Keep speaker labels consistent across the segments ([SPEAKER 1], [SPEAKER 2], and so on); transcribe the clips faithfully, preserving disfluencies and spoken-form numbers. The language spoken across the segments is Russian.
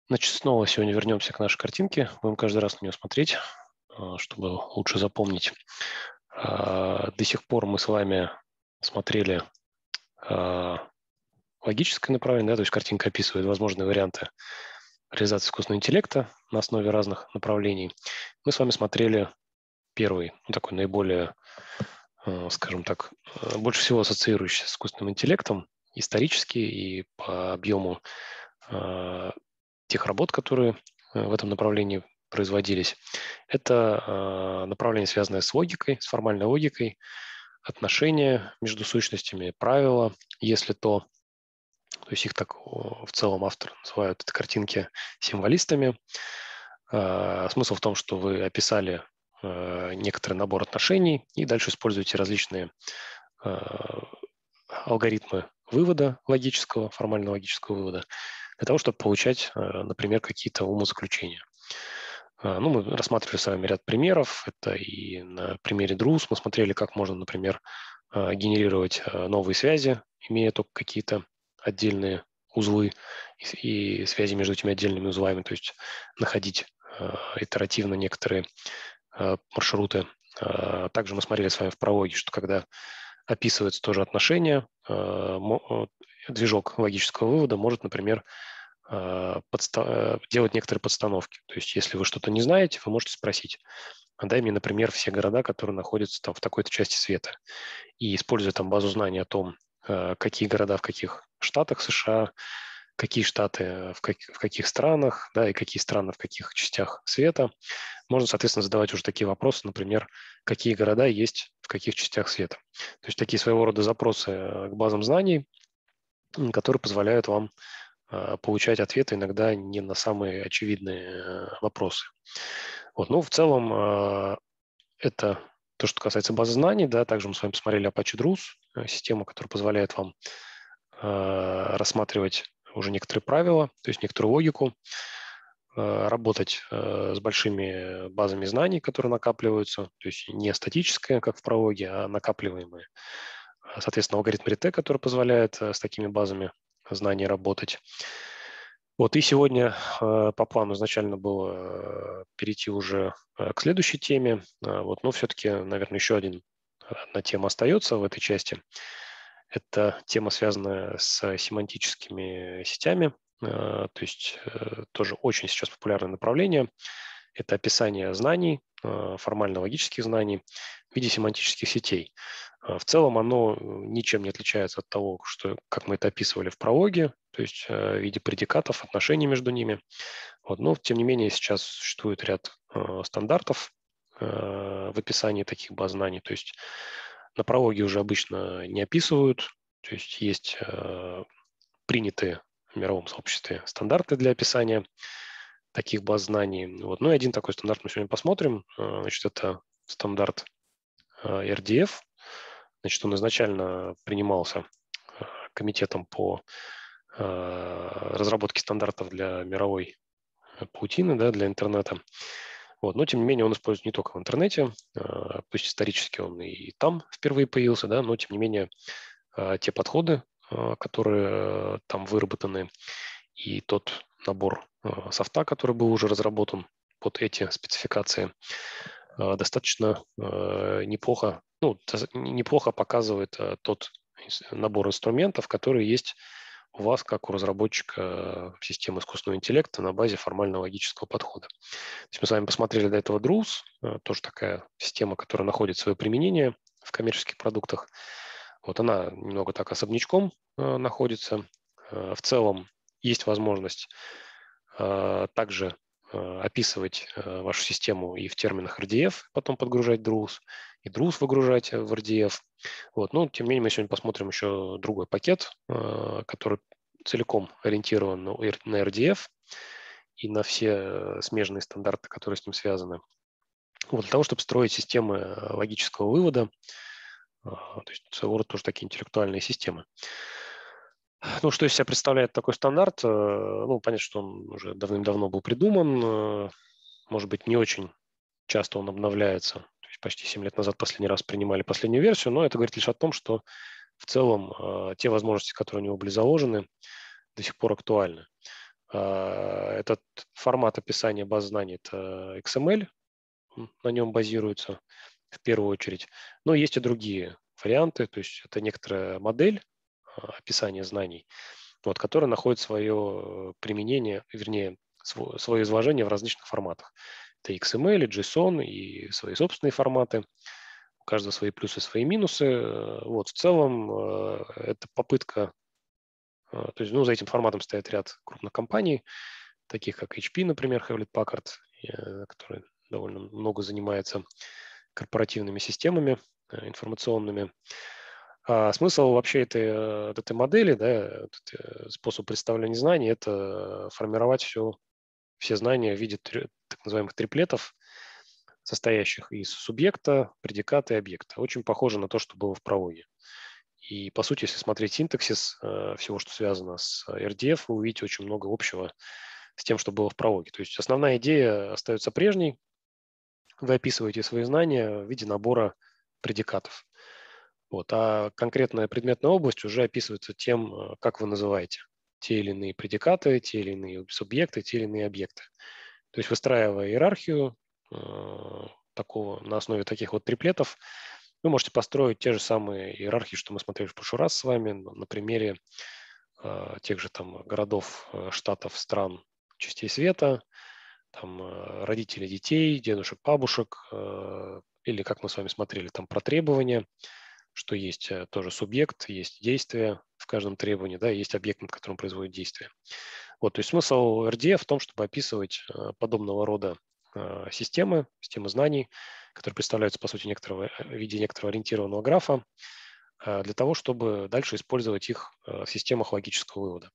[SPEAKER 1] Значит, снова сегодня вернемся к нашей картинке. Будем каждый раз на нее смотреть, а, чтобы лучше запомнить. А, До сих пор мы с вами смотрели а, логическое направление, да, то есть картинка описывает возможные варианты реализации искусственного интеллекта на основе разных направлений. Мы с вами смотрели первый, ну, такой наиболее, а, скажем так, а, больше всего ассоциирующийся с искусственным интеллектом, исторически и по объему а, тех работ, которые э, в этом направлении производились. Это а, направление, связанное с логикой, с формальной логикой, отношения между сущностями, правила, если то. То есть их так о, в целом автор называют это картинки символистами. А, Смысл в том, что вы описали э, некоторый набор отношений и дальше используете различные а, алгоритмы вывода логического, формально-логического вывода, для того, чтобы получать, э, например, какие-то умозаключения. А, Ну, мы рассматривали с вами ряд примеров. Это и на примере друз мы смотрели, как можно, например, а, генерировать а, новые связи, имея только какие-то отдельные узлы и и связи между этими отдельными узлами, то есть находить а, итеративно некоторые а, маршруты. А, Также мы смотрели с вами в прологе, что когда описываются тоже отношения, а, мо- э, движок логического вывода может, например, а, подста- делать некоторые подстановки. То есть если вы что-то не знаете, вы можете спросить: «А дай мне, например, все города, которые находятся там в такой-то части света». И используя там базу знаний о том, а, какие города в каких штатах США, какие штаты в, как- в каких странах, да, и какие страны в каких частях света, можно, соответственно, задавать уже такие вопросы, например, какие города есть в каких частях света. То есть такие своего рода запросы э, к базам знаний, м, которые позволяют вам а, получать ответы иногда не на самые очевидные э, вопросы. Вот. Ну, в целом, а, это то, что касается базы знаний. Да. Также мы с вами посмотрели Apache Druze, э, систему, которая позволяет вам а, рассматривать уже некоторые правила, то есть некоторую логику, а, работать а, с большими базами знаний, которые накапливаются, то есть не статическая, как в прологе, а накапливаемые. А, Соответственно, алгоритм Рите, который позволяет э, с такими базами знаний работать. Вот, и сегодня э, по плану изначально было э, перейти уже э, к следующей теме. А, вот, но все-таки, наверное, еще один, одна тема остается в этой части. Это тема, связанная с семантическими сетями. Э, то есть э, тоже очень сейчас популярное направление. Это описание знаний, э, формально-логических знаний в виде семантических сетей. А В целом оно э, ничем не отличается от того, что, как мы это описывали в прологе, то есть э, в виде предикатов, отношений между ними. Вот. Но, тем не менее, сейчас существует ряд э, стандартов э, в описании таких баз знаний. То есть на прологе уже обычно не описывают, то есть есть э, принятые в мировом сообществе стандарты для описания таких баз знаний. Вот. Ну и один такой стандарт мы сегодня посмотрим. Э, Значит, это стандарт э, эр ди эф. Значит, он изначально принимался э, комитетом по э, разработке стандартов для мировой э, паутины, да, для интернета. Вот. Но, тем не менее, он используется не только в интернете, э, пусть исторически он и там впервые появился, да, но, тем не менее, э, те подходы, э, которые э, там выработаны, и тот набор э, софта, который был уже разработан под эти спецификации, э, достаточно э, неплохо, ну, дос- неплохо показывает э, тот инс- набор инструментов, которые есть у вас, как у разработчика э, системы искусственного интеллекта на базе формально-логического подхода. То есть мы с вами посмотрели до этого друз, э, тоже такая система, которая находит свое применение в коммерческих продуктах. Вот она немного так особнячком э, находится. Э, в целом есть возможность э, также э, описывать э, вашу систему и в терминах эр ди эф, потом подгружать друз, и друз выгружать в эр ди эф. Вот. Но, тем не менее, мы сегодня посмотрим еще другой пакет, э, который целиком ориентирован на эр- на эр ди эф и на все э, смежные стандарты, которые с ним связаны. Вот, для того, чтобы строить системы э, логического вывода, э, то есть своего рода тоже такие интеллектуальные системы. Ну, что из себя представляет такой стандарт? Э, Ну, понятно, что он уже давным-давно был придуман. э, Может быть, не очень часто он обновляется. То есть почти семь лет назад последний раз принимали последнюю версию, но это говорит лишь о том, что в целом э, те возможности, которые у него были заложены, до сих пор актуальны. Этот формат описания баз знаний – это икс эм эль, на нем базируется в первую очередь. Но есть и другие варианты, то есть это некоторая модель описания знаний, вот, которая находит свое применение, вернее, свое изложение в различных форматах. Это икс эм эль, JSON и свои собственные форматы. У каждого свои плюсы, свои минусы. Вот, в целом, это попытка, то есть, ну, за этим форматом стоит ряд крупных компаний, таких как эйч пи, например, Hewlett-Packard, который довольно много занимается корпоративными системами информационными. А смысл вообще этой, этой модели, да, способ представления знаний – это формировать все, все знания в виде так называемых триплетов, состоящих из субъекта, предиката и объекта. Очень похоже на то, что было в прологе. И, по сути, если смотреть синтаксис э, всего, что связано с эр ди эф, вы увидите очень много общего с тем, что было в прологе. То есть основная идея остается прежней. Вы описываете свои знания в виде набора предикатов. Вот. А конкретная предметная область уже описывается тем, как вы называете те или иные предикаты, те или иные субъекты, те или иные объекты. То есть выстраивая иерархию э, такого, на основе таких вот триплетов, вы можете построить те же самые иерархии, что мы смотрели в прошлый раз с вами на примере э, тех же там городов, штатов, стран, частей света, там э, родителей детей, дедушек, бабушек, э, или как мы с вами смотрели там про требования, что есть э, тоже субъект, есть действие в каждом требовании, да, есть объект, над которым производит действие. Вот, то есть смысл эр ди эф в том, чтобы описывать э, подобного рода э, системы, системы знаний, которые представляются, по сути, некоторого, в виде некоторого ориентированного графа, э, для того, чтобы дальше использовать их э, в системах логического вывода.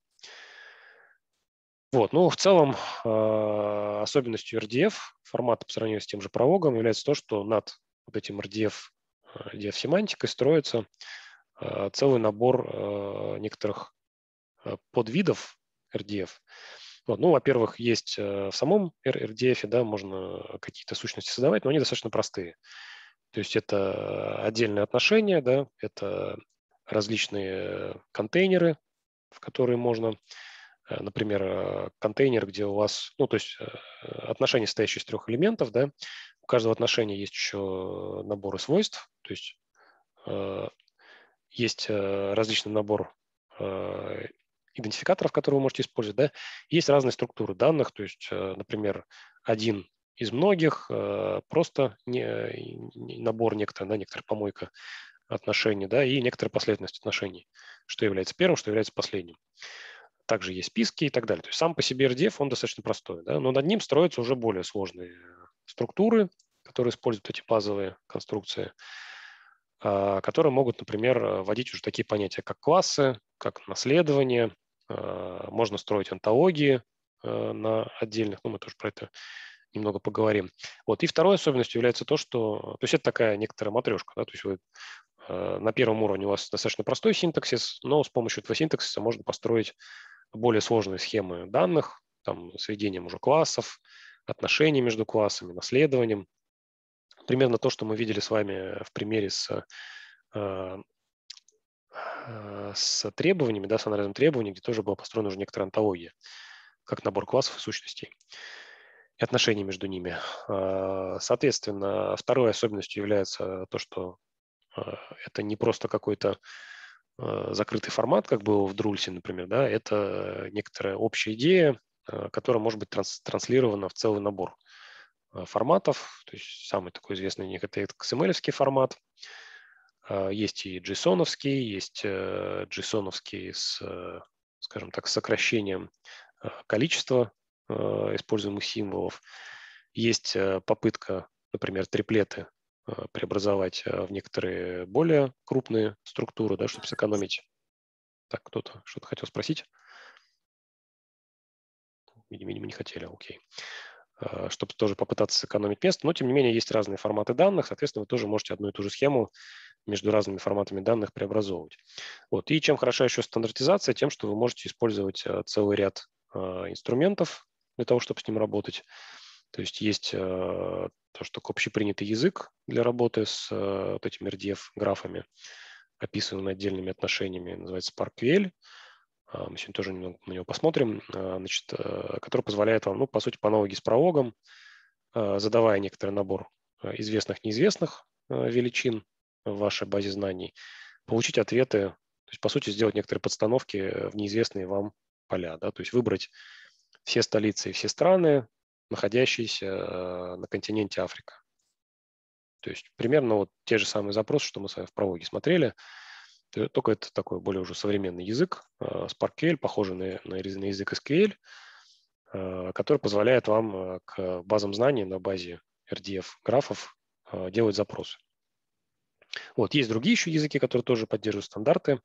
[SPEAKER 1] Вот, ну, в целом, э, особенностью эр ди эф формата по сравнению с тем же прологом является то, что над вот этим эр ди эф, эр ди эф-семантикой строится э, целый набор э, некоторых э, подвидов эр ди эф. Вот, ну, во-первых, есть э, в самом эр ди эф, да, можно какие-то сущности создавать, но они достаточно простые. То есть это отдельные отношения, да, это различные контейнеры, в которые можно, например, контейнер, где у вас, ну, то есть отношения, состоящие из трех элементов, да, у каждого отношения есть еще наборы свойств, то есть э, есть различный набор э, идентификаторов, которые вы можете использовать, да, есть разные структуры данных, то есть, например, один из многих, просто не, не набор некоторый, да, некоторая помойка отношений, да, и некоторая последовательность отношений, что является первым, что является последним. Также есть списки и так далее. То есть сам по себе эр ди эф, он достаточно простой, да, но над ним строятся уже более сложные структуры, которые используют эти базовые конструкции, которые могут, например, вводить уже такие понятия, как классы, как наследование. Можно строить онтологии на отдельных, ну, мы тоже про это немного поговорим. Вот. И второй особенностью является то, что, то есть это такая некоторая матрешка, да, то есть вы на первом уровне у вас достаточно простой синтаксис, но с помощью этого синтаксиса можно построить более сложные схемы данных, там, с введением уже классов, отношений между классами, наследованием. Примерно то, что мы видели с вами в примере с, с требованиями, да, с анализом требований, где тоже была построена уже некоторая онтология, как набор классов и сущностей и отношений между ними. Соответственно, второй особенностью является то, что это не просто какой-то закрытый формат, как было в Друльсе, например, да, это некоторая общая идея, которая может быть транс транслирована в целый набор форматов. То есть самый такой известный у них это икс эм эль-овский формат. Есть и JSON-овский, есть JSON-овский с, скажем так, сокращением количества используемых символов. Есть попытка, например, триплеты преобразовать в некоторые более крупные структуры, да, чтобы сэкономить. Так, кто-то что-то хотел спросить? Видимо, видимо, не хотели, окей. Чтобы тоже попытаться сэкономить место. Но, тем не менее, есть разные форматы данных. Соответственно, вы тоже можете одну и ту же схему между разными форматами данных преобразовывать. Вот. И чем хороша еще стандартизация? Тем, что вы можете использовать целый ряд инструментов для того, чтобы с ним работать. То есть есть то, что общепринятый язык для работы с вот этими эр ди эф-графами, описанными отдельными отношениями, называется SparkQL. мы сегодня тоже немного на него посмотрим, значит, который позволяет вам, ну, по сути, по аналогии с прологом, задавая некоторый набор известных-неизвестных величин в вашей базе знаний, получить ответы, то есть, по сути, сделать некоторые подстановки в неизвестные вам поля, да, то есть выбрать все столицы и все страны, находящиеся на континенте Африка. То есть примерно вот те же самые запросы, что мы с вами в прологе смотрели, только это такой более уже современный язык, SparkQL, похожий на, на язык эс кью эль, который позволяет вам к базам знаний на базе эр ди эф-графов делать запросы. Вот, есть другие еще языки, которые тоже поддерживают стандарты.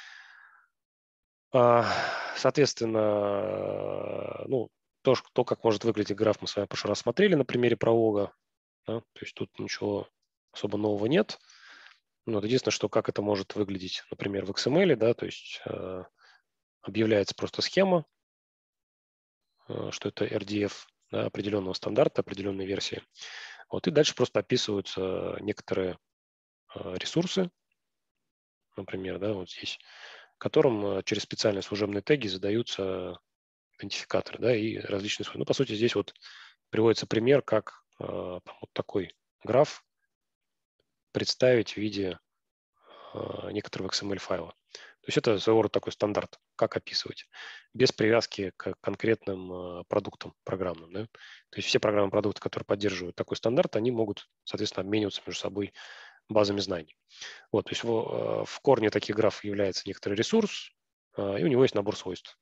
[SPEAKER 1] Соответственно, ну, то, то, как может выглядеть граф, мы с вами в прошлый раз смотрели на примере пролога. Да? То есть тут ничего особо нового нет. Ну, единственное, что как это может выглядеть, например, в икс эм эль, да, то есть э, объявляется просто схема, э, что это эр ди эф, да, определенного стандарта, определенной версии. Вот, и дальше просто описываются некоторые э, ресурсы, например, да, вот здесь, которым через специальные служебные теги задаются идентификаторы, да, и различные службы. Ну, по сути, здесь вот приводится пример, как э, там, вот такой граф представить в виде э, некоторого икс эм эль-файла. То есть это своего рода такой стандарт, как описывать, без привязки к конкретным э, продуктам программным. Да? То есть все программные продукты, которые поддерживают такой стандарт, они могут, соответственно, обмениваться между собой базами знаний. Вот, то есть в, в корне таких графов является некоторый ресурс, э, и у него есть набор свойств.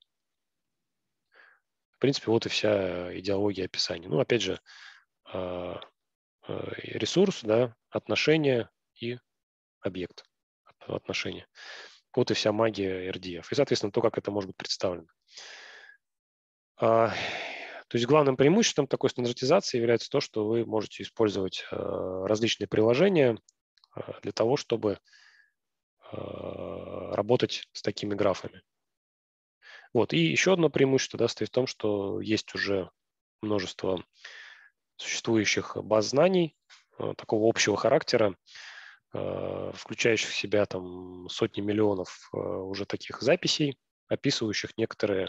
[SPEAKER 1] В принципе, вот и вся идеология описания. Ну, опять же, э, э, ресурс, да, отношение и объект отношения. Вот и вся магия эр ди эф. И, соответственно, то, как это может быть представлено. А, то есть главным преимуществом такой стандартизации является то, что вы можете использовать а, различные приложения а, для того, чтобы а, работать с такими графами. Вот. И еще одно преимущество, да, состоит в том, что есть уже множество существующих баз знаний а, такого общего характера, включающих в себя там сотни миллионов уже таких записей, описывающих некоторые,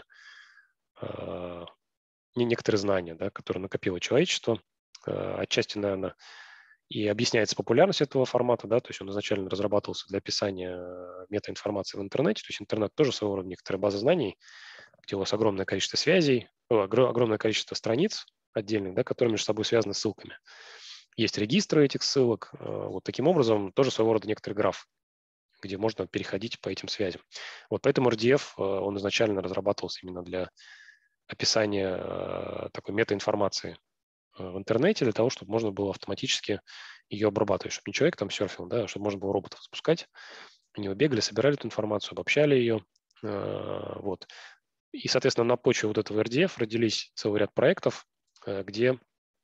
[SPEAKER 1] некоторые знания, да, которые накопило человечество. Отчасти, наверное, и объясняется популярность этого формата, да, то есть он изначально разрабатывался для описания метаинформации в интернете, то есть интернет тоже своего рода некоторая база знаний, где у вас огромное количество связей, огромное количество страниц отдельных, да, которые между собой связаны ссылками. Есть регистры этих ссылок. Вот таким образом тоже своего рода некоторый граф, где можно переходить по этим связям. Вот поэтому эр ди эф, он изначально разрабатывался именно для описания такой метаинформации в интернете, для того, чтобы можно было автоматически ее обрабатывать, чтобы не человек там серфил, да, чтобы можно было роботов запускать. Они бегали, собирали эту информацию, обобщали ее. Вот. И, соответственно, на почве вот этого эр ди эф родились целый ряд проектов, где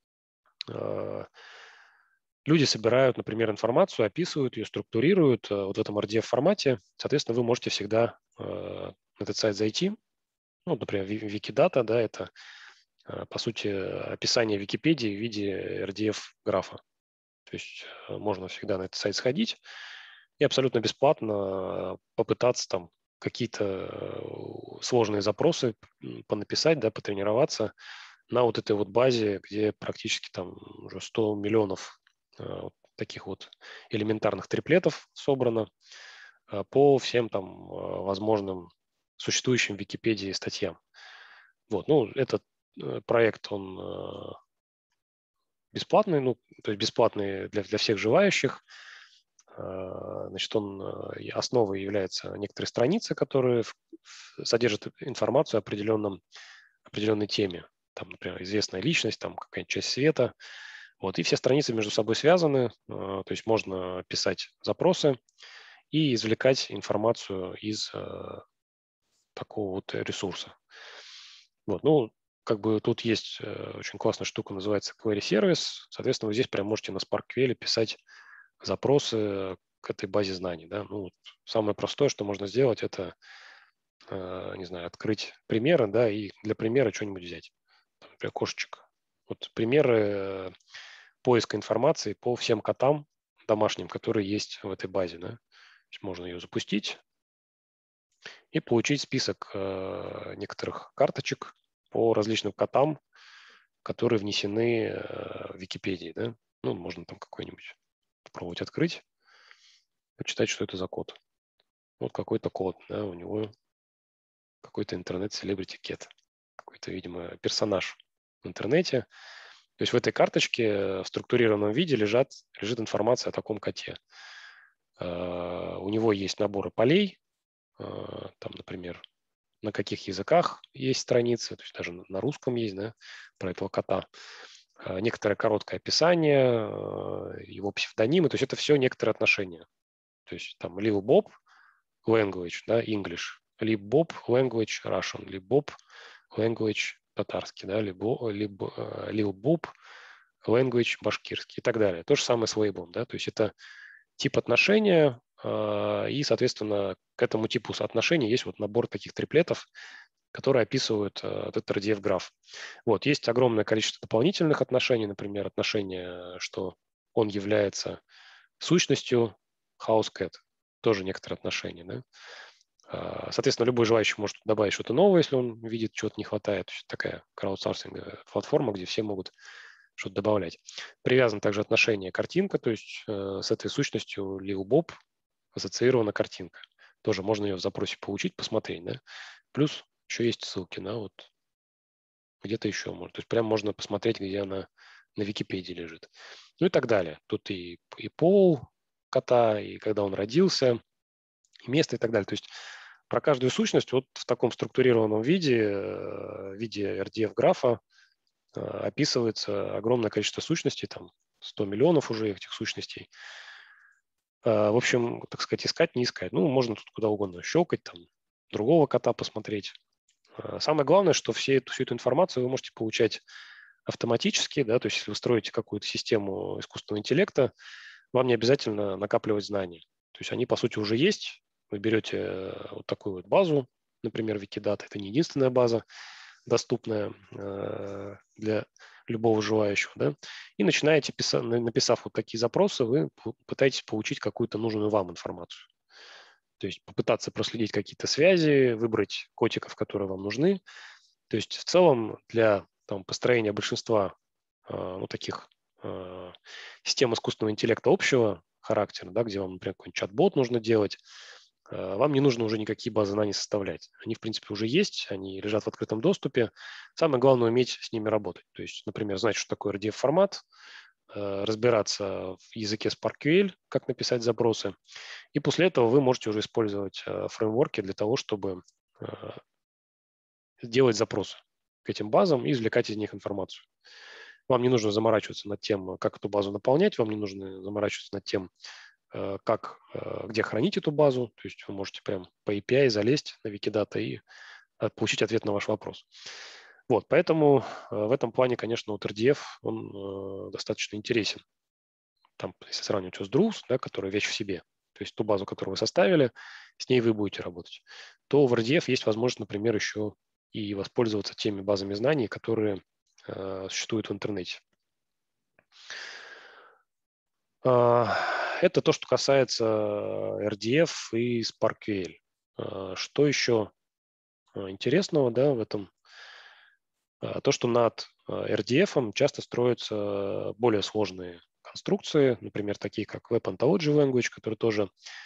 [SPEAKER 1] люди собирают, например, информацию, описывают ее, структурируют вот в этом эр ди эф-формате. Соответственно, вы можете всегда на этот сайт зайти. Ну, например, Wikidata, да, это, по сути, описание Википедии в виде эр ди эф-графа. То есть можно всегда на этот сайт сходить и абсолютно бесплатно попытаться там какие-то сложные запросы понаписать, да, потренироваться на вот этой вот базе, где практически там уже сто миллионов вот таких вот элементарных триплетов собрано по всем там возможным существующим в Википедии статьям. Вот, ну, этот проект, он бесплатный, ну, то есть бесплатный для, для всех желающих. Значит, он основой является некоторые страницы, которые содержат информацию о определенном, определенной теме. Там, например, известная личность, там какая-нибудь часть света. Вот, и все страницы между собой связаны, то есть можно писать запросы и извлекать информацию из такого вот ресурса. Вот, ну, как бы тут есть очень классная штука, называется Query Service. Соответственно, вы здесь прям можете на SparkQL писать запросы к этой базе знаний. Да? Ну, вот самое простое, что можно сделать, это, не знаю, открыть примеры, да, и для примера что-нибудь взять. Например, кошечек. Вот примеры поиска информации по всем котам домашним, которые есть в этой базе. Да? Можно ее запустить и получить список некоторых карточек по различным котам, которые внесены в Википедии. Да? Ну, можно там какой-нибудь попробовать открыть, почитать, что это за код. Вот какой-то код, да, у него какой-то интернет-селебрити кет, какой-то, видимо, персонаж в интернете. То есть в этой карточке в структурированном виде лежат, лежит информация о таком коте. У него есть наборы полей, там, например, на каких языках есть страницы, то есть даже на русском есть, да, про этого кота. Некоторое короткое описание, его псевдонимы, то есть это все некоторые отношения. То есть там Lil Bob language, да, English, Lil Bob language Russian, Lil Bob language татарский, да, либо, либо Lil Bob language башкирский и так далее. То же самое с лейблом, да, то есть это тип отношения, и, соответственно, к этому типу соотношений есть вот набор таких триплетов, которые описывают этот эр ди эф-граф. Вот, есть огромное количество дополнительных отношений, например, отношение, что он является сущностью house-cat, тоже некоторые отношения, да. Соответственно, любой желающий может добавить что-то новое, если он видит, чего-то не хватает. То есть такая краудсорсинговая платформа, где все могут что-то добавлять. Привязано также отношение картинка, то есть э, с этой сущностью Lil Bob ассоциирована картинка. Тоже можно ее в запросе получить, посмотреть, да. Плюс еще есть ссылки на вот где-то еще можно. То есть прям можно посмотреть, где она на Википедии лежит. Ну и так далее. Тут и, и пол кота, и когда он родился, и место и так далее. То есть про каждую сущность вот в таком структурированном виде, в виде эр ди эф-графа описывается огромное количество сущностей, там сто миллионов уже этих сущностей. В общем, так сказать, искать, не искать. Ну, можно тут куда угодно щелкать, там, другого кота посмотреть. Самое главное, что все эту, всю эту информацию вы можете получать автоматически, да, то есть если вы строите какую-то систему искусственного интеллекта, вам не обязательно накапливать знания. То есть они, по сути, уже есть. Вы берете вот такую вот базу, например, Wikidata, это не единственная база, доступная э, для любого желающего, да, и начинаете, писать, написав вот такие запросы, вы пытаетесь получить какую-то нужную вам информацию. То есть попытаться проследить какие-то связи, выбрать котиков, которые вам нужны. То есть в целом для там, построения большинства э, ну, таких э, систем искусственного интеллекта общего характера, да, где вам, например, какой-нибудь чат-бот нужно делать, вам не нужно уже никакие базы знаний составлять. Они, в принципе, уже есть, они лежат в открытом доступе. Самое главное – уметь с ними работать. То есть, например, знать, что такое эр ди эф-формат, разбираться в языке SparkQL, как написать запросы. И после этого вы можете уже использовать фреймворки для того, чтобы сделать запросы к этим базам и извлекать из них информацию. Вам не нужно заморачиваться над тем, как эту базу наполнять, вам не нужно заморачиваться над тем, как, где хранить эту базу. То есть вы можете прям по эй пи ай залезть на Wikidata и получить ответ на ваш вопрос. Вот, поэтому в этом плане, конечно, вот эр ди эф, он достаточно интересен. Там, если сравнивать его с Druze, да, которая вещь в себе, то есть ту базу, которую вы составили, с ней вы будете работать, то в эр ди эф есть возможность, например, еще и воспользоваться теми базами знаний, которые э, существуют в интернете. Это то, что касается эр ди эф и SparkQL. Что еще интересного, да, в этом? То, что над эр ди эф часто строятся более сложные конструкции, например, такие как Web Ontology Language, который тоже,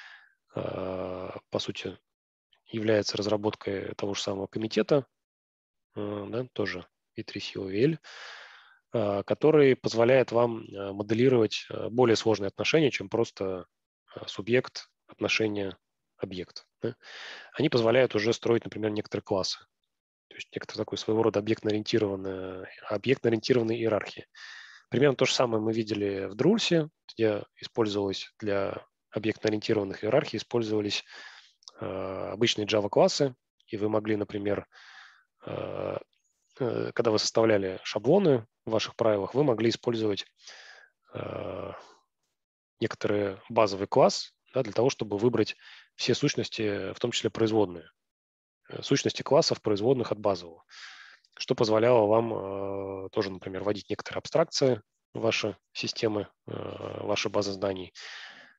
[SPEAKER 1] по сути, является разработкой того же самого комитета, да, тоже и три си о ви эл, который позволяет вам моделировать более сложные отношения, чем просто субъект, отношения, объект. Да. Они позволяют уже строить, например, некоторые классы. То есть некоторые такой своего рода объектно-ориентированные, объектно-ориентированные иерархии. Примерно то же самое мы видели в Друлсе, где использовалось для объектно-ориентированных иерархий, использовались э, обычные Java-классы, и вы могли, например, э, э, когда вы составляли шаблоны в ваших правилах, вы могли использовать э, некоторый базовый класс, да, для того, чтобы выбрать все сущности, в том числе производные, сущности классов, производных от базового, что позволяло вам э, тоже, например, вводить некоторые абстракции в ваши системы, э, ваши базы знаний,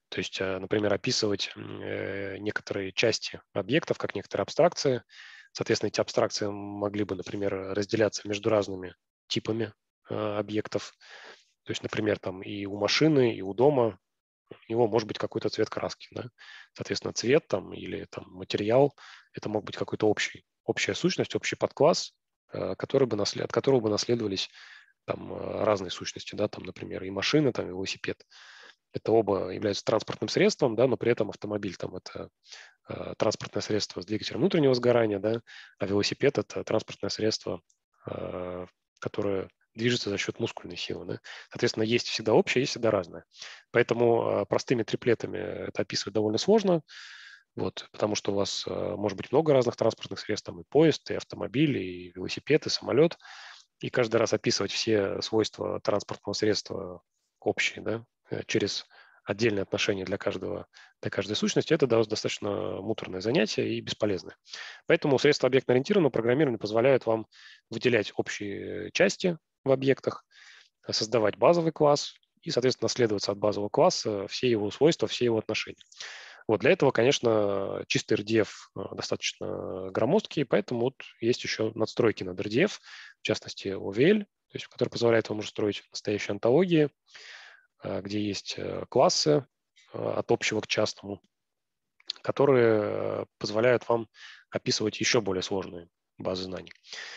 [SPEAKER 1] То есть, например, описывать некоторые части объектов, как некоторые абстракции. Соответственно, эти абстракции могли бы, например, разделяться между разными типами объектов. То есть, например, там и у машины, и у дома у него может быть какой-то цвет краски. Да? Соответственно, цвет там, или там, материал – это мог быть какой-то общий, общая сущность, общий подкласс, который бы наслед, от которого бы наследовались там, разные сущности. Да? Там, например, и машина, там, и велосипед. Это оба являются транспортным средством, да, но при этом автомобиль там это э, транспортное средство с двигателем внутреннего сгорания, да, а велосипед это транспортное средство, э, которое движется за счет мускульной силы. Да. Соответственно, есть всегда общее, есть всегда разное. Поэтому э, простыми триплетами это описывать довольно сложно, вот, потому что у вас э, может быть много разных транспортных средств, там и поезд, и автомобиль, и велосипед, и самолет, и каждый раз описывать все свойства транспортного средства общие, да, через отдельные отношения для каждого, для каждой сущности, это достаточно муторное занятие и бесполезное. Поэтому средства объектно-ориентированного программирования позволяют вам выделять общие части в объектах, создавать базовый класс и, соответственно, наследоваться от базового класса все его свойства, все его отношения. Вот для этого, конечно, чистый эр ди эф достаточно громоздкий, поэтому вот есть еще надстройки над эр ди эф, в частности о ви эл, то есть, который позволяет вам уже строить настоящие антологии, где есть классы от общего к частному, которые позволяют вам описывать еще более сложные базы знаний.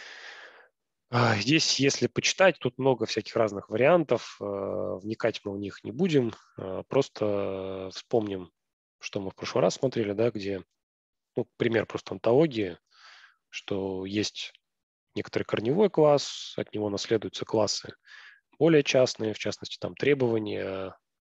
[SPEAKER 1] Здесь, если почитать, тут много всяких разных вариантов, вникать мы в них не будем, просто вспомним, что мы в прошлый раз смотрели, да, где, ну, пример просто антологии, что есть некоторый корневой класс, от него наследуются классы более частные, в частности, там требования,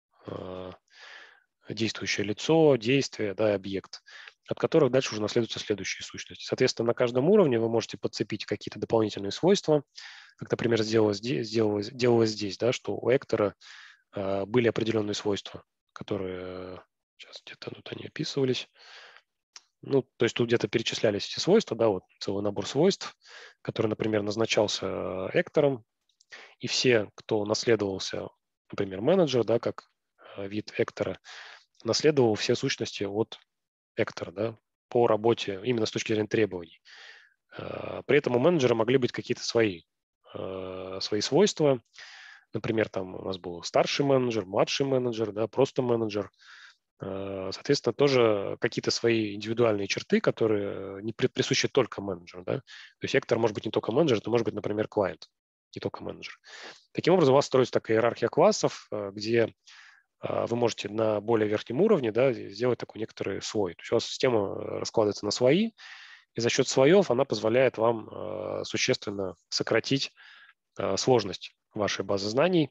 [SPEAKER 1] действующее лицо, действие, да, объект, от которых дальше уже наследуются следующие сущности. Соответственно, на каждом уровне вы можете подцепить какие-то дополнительные свойства, как, например, сделалось, сделалось, делалось здесь, да, что у Эктора э, были определенные свойства, которые сейчас где-то тут они описывались. Ну, то есть тут где-то перечислялись эти свойства, да, вот целый набор свойств, который, например, назначался Эктором, и все, кто наследовался, например, менеджер, да, как вид Эктора, наследовал все сущности от Эктора, да, по работе именно с точки зрения требований. При этом у менеджера могли быть какие-то свои, свои свойства. Например, там у нас был старший менеджер, младший менеджер, да, просто менеджер. Соответственно, тоже какие-то свои индивидуальные черты, которые не присущи только менеджеру. Да? То есть Эктор может быть не только менеджер, это может быть, например, клиент, не только менеджер. Таким образом, у вас строится такая иерархия классов, где вы можете на более верхнем уровне, да, сделать такой некоторый слой. То есть у вас система раскладывается на слои, и за счет слоев она позволяет вам э, существенно сократить э, сложность вашей базы знаний,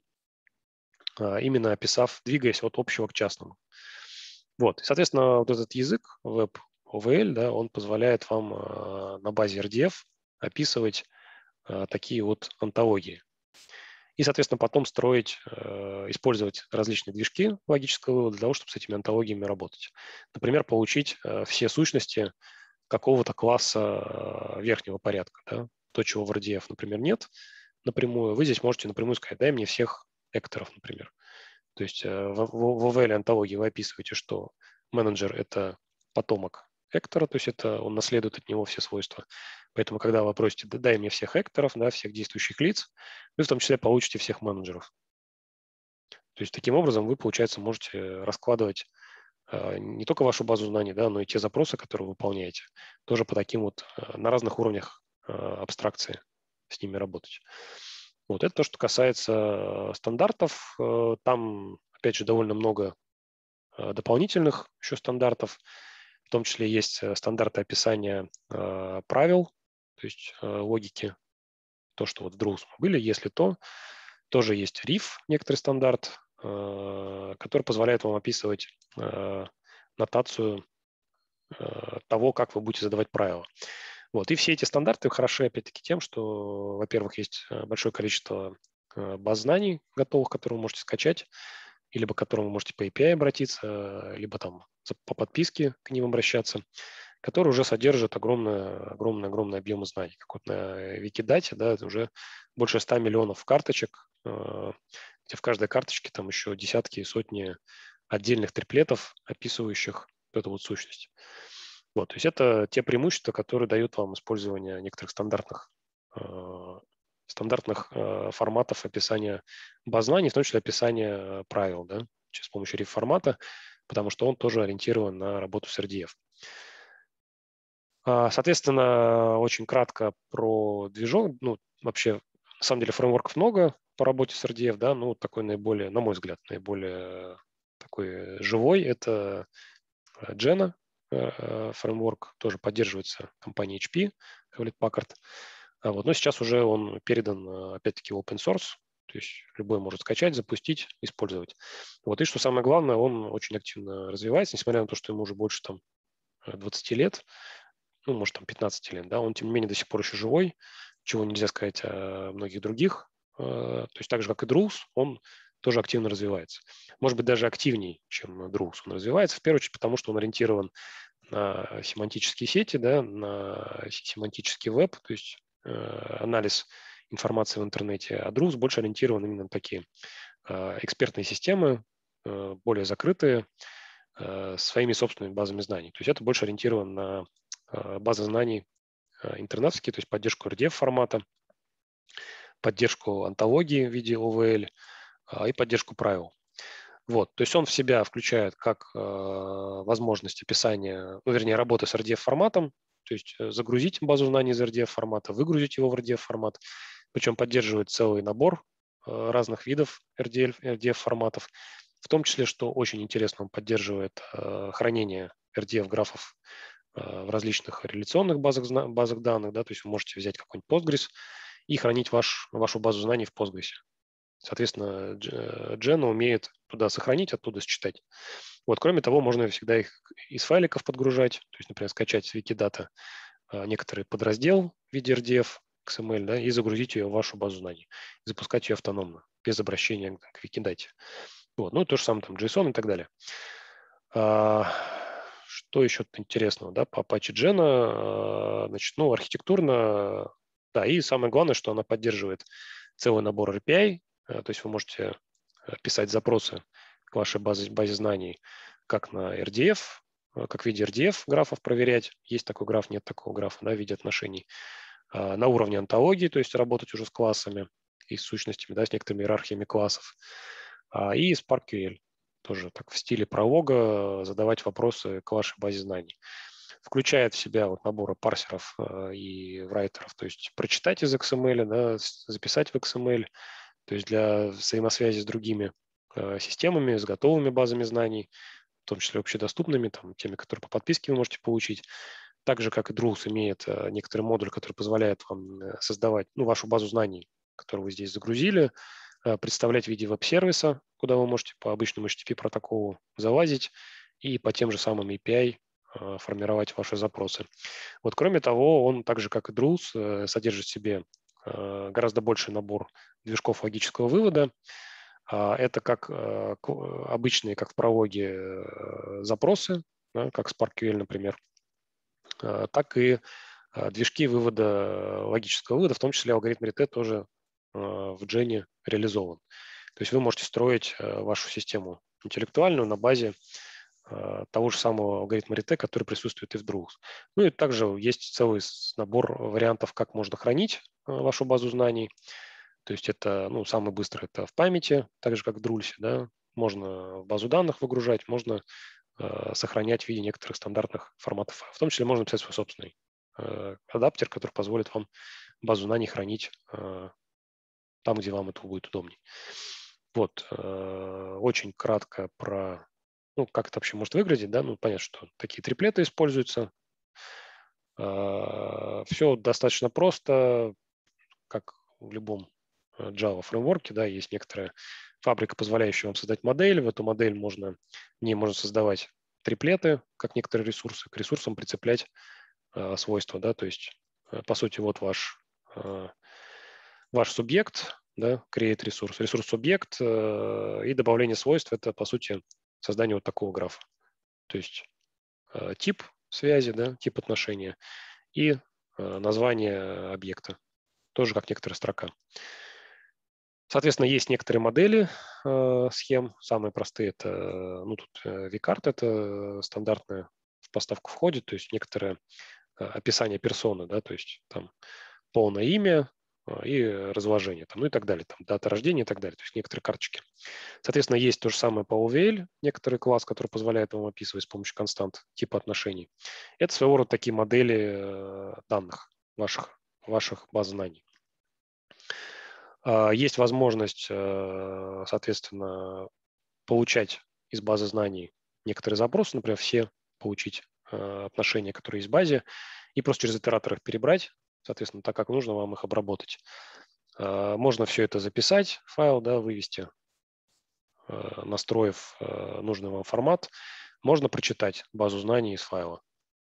[SPEAKER 1] э, именно описав, двигаясь от общего к частному. Вот. И, соответственно, вот этот язык веб о ви эл, да, он позволяет вам э, на базе эр ди эф описывать э, такие вот антологии. И, соответственно, потом строить, э, использовать различные движки логического вывода для того, чтобы с этими антологиями работать. Например, получить э, все сущности какого-то класса э, верхнего порядка. Да? То, чего в эр ди эф, например, нет напрямую. Вы здесь можете напрямую сказать, дай мне всех экторов, например. То есть э, в, в, в о ви эл-антологии вы описываете, что менеджер – это потомок Эктора, то есть это он наследует от него все свойства. Поэтому, когда вы просите, дай мне всех Экторов, да, всех действующих лиц, вы в том числе получите всех менеджеров. То есть таким образом вы, получается, можете раскладывать э, не только вашу базу знаний, да, но и те запросы, которые вы выполняете, тоже по таким вот э, на разных уровнях э, абстракции с ними работать. Вот это то, что касается стандартов. Э, там, опять же, довольно много э, дополнительных еще стандартов. В том числе есть стандарты описания э, правил, то есть э, логики, то, что вот вдруг были, если то. Тоже есть риф, некоторый стандарт, э, который позволяет вам описывать э, нотацию э, того, как вы будете задавать правила. Вот. И все эти стандарты хороши, опять-таки, тем, что, во-первых, есть большое количество э, баз знаний готовых, которые вы можете скачать, и либо к которым вы можете по эй пи ай обратиться, либо там по подписке к ним обращаться, которые уже содержат огромный, огромный, огромный объем знаний. Как вот на Викидате, да, это уже больше ста миллионов карточек, где в каждой карточке там еще десятки и сотни отдельных триплетов, описывающих эту вот сущность. Вот, то есть это те преимущества, которые дают вам использование некоторых стандартных, э, стандартных э, форматов описания баз знаний, в том числе описания правил, да, с помощью риф-формата, потому что он тоже ориентирован на работу с эр ди эф. Соответственно, очень кратко про движок. Ну, вообще, на самом деле, фреймворков много по работе с эр ди эф, да, ну, такой наиболее, на мой взгляд, наиболее такой живой – это Jena фреймворк, тоже поддерживается компанией эйч пи, Hewlett-Packard. Вот. Но сейчас уже он передан, опять-таки, в open source, то есть любой может скачать, запустить, использовать. Вот. И что самое главное, он очень активно развивается, несмотря на то, что ему уже больше там двадцати лет, ну, может, там пятнадцати лет, да, он, тем не менее, до сих пор еще живой, чего нельзя сказать о многих других. То есть так же, как и Druze, он тоже активно развивается. Может быть, даже активнее, чем Druze он развивается, в первую очередь, потому что он ориентирован на семантические сети, да, на семантический веб, то есть э, анализ информации в интернете, а Druze больше ориентирован именно на такие э, экспертные системы, э, более закрытые, э, своими собственными базами знаний. То есть это больше ориентировано на э, базы знаний э, интернетские, то есть поддержку эр ди эф формата, поддержку онтологии в виде о ви эл э, и поддержку правил. Вот, то есть он в себя включает как э, возможность описания, ну, вернее, работы с эр ди эф форматом, то есть загрузить базу знаний из эр ди эф формата, выгрузить его в эр ди эф формат, причем поддерживает целый набор э, разных видов эр ди эф, эр ди эф форматов, в том числе, что очень интересно, он поддерживает э, хранение эр ди эф графов э, в различных реляционных базах, базах данных, да, то есть вы можете взять какой-нибудь Postgres и хранить ваш, вашу базу знаний в Postgres. Соответственно, Jena умеет туда сохранить, оттуда считать. Вот, кроме того, можно всегда их из файликов подгружать, то есть, например, скачать с Wikidata некоторый подраздел в виде эр ди эф, икс эм эль, да, и загрузить ее в вашу базу знаний, запускать ее автономно, без обращения к Wikidata. Вот, ну, то же самое там JSON и так далее. А, что еще интересного, да, по Apache Jena, значит, ну, архитектурно, да, и самое главное, что она поддерживает целый набор эй пи ай, то есть вы можете писать запросы к вашей базе, базе знаний как на эр ди эф, как в виде эр ди эф графов проверять, есть такой граф, нет такого графа, да, в виде отношений, на уровне онтологии, то есть работать уже с классами и с сущностями, да, с некоторыми иерархиями классов, и SparkQL, тоже так в стиле пролога задавать вопросы к вашей базе знаний. Включает в себя вот наборы парсеров и райтеров, то есть прочитать из икс эм эль, да, записать в икс эм эль, то есть для взаимосвязи с другими э, системами, с готовыми базами знаний, в том числе общедоступными, там, теми, которые по подписке вы можете получить. Так же, как и Druze имеет э, некоторый модуль, который позволяет вам создавать, ну, вашу базу знаний, которую вы здесь загрузили, э, представлять в виде веб-сервиса, куда вы можете по обычному эйч ти ти пи протоколу залазить и по тем же самым эй пи ай э, формировать ваши запросы. Вот, кроме того, он, так же, как и Druze, э, содержит в себе гораздо больший набор движков логического вывода. Это как обычные, как в прологе, запросы, да, как SparkQL, например, так и движки вывода, логического вывода, в том числе алгоритм Rete тоже в Jena реализован. То есть вы можете строить вашу систему интеллектуальную на базе того же самого алгоритма Rete, который присутствует и в Druze. Ну и также есть целый набор вариантов, как можно хранить вашу базу знаний. То есть это, ну, самый быстрый это в памяти, так же как в Druze, да. Можно в базу данных выгружать, можно э, сохранять в виде некоторых стандартных форматов. В том числе можно писать свой собственный э, адаптер, который позволит вам базу знаний хранить э, там, где вам это будет удобнее. Вот, э, очень кратко про, ну, как это вообще может выглядеть, да, ну, понятно, что такие триплеты используются. Э, все достаточно просто, как в любом Java фреймворке, да, есть некоторая фабрика, позволяющая вам создать модель. В эту модель можно, не можно создавать триплеты, как некоторые ресурсы, к ресурсам прицеплять э, свойства, да, то есть, э, по сути, вот ваш, э, ваш субъект, да, create ресурс, ресурс-субъект э, и добавление свойств – это, по сути, создание вот такого графа. То есть э, тип связи, да, тип отношения и э, название объекта, тоже как некоторая строка. Соответственно, есть некоторые модели э, схем. Самые простые – это, ну, тут э, vCard – это стандартная в поставку входит, то есть некоторое э, описание персоны, да, то есть там полное имя э, и разложение, там, ну и так далее, там дата рождения и так далее, то есть некоторые карточки. Соответственно, есть то же самое по о ви эл, некоторый класс, который позволяет вам описывать с помощью констант типа отношений. Это своего рода такие модели э, данных ваших, ваших баз знаний. Есть возможность, э, соответственно, получать из базы знаний некоторые запросы, например, все получить э, отношения, которые есть в базе, и просто через итератор их перебрать, соответственно, так как нужно вам их обработать. Э, можно все это записать, файл, да, вывести, э, настроив э, нужный вам формат. Можно прочитать базу знаний из файла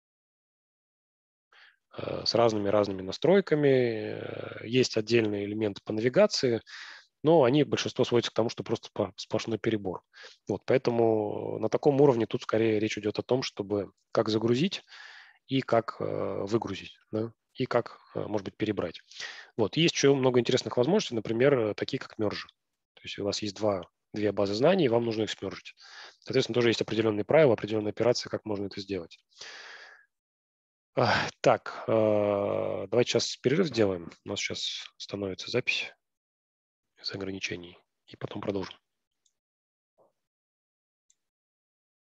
[SPEAKER 1] э, с разными-разными настройками. Есть отдельные элементы по навигации, но они, большинство сводится к тому, что просто сплошной перебор. Вот, поэтому на таком уровне тут скорее речь идет о том, чтобы как загрузить и как э, выгрузить, да, и как, э, может быть, перебрать. Вот, есть еще много интересных возможностей, например, э, такие как мержи. То есть у вас есть два, две базы знаний, и вам нужно их смержить. Соответственно, тоже есть определенные правила, определенные операции, как можно это сделать. А, Так, э, давайте сейчас перерыв сделаем. У нас сейчас становится запись из ограничений, и потом продолжим.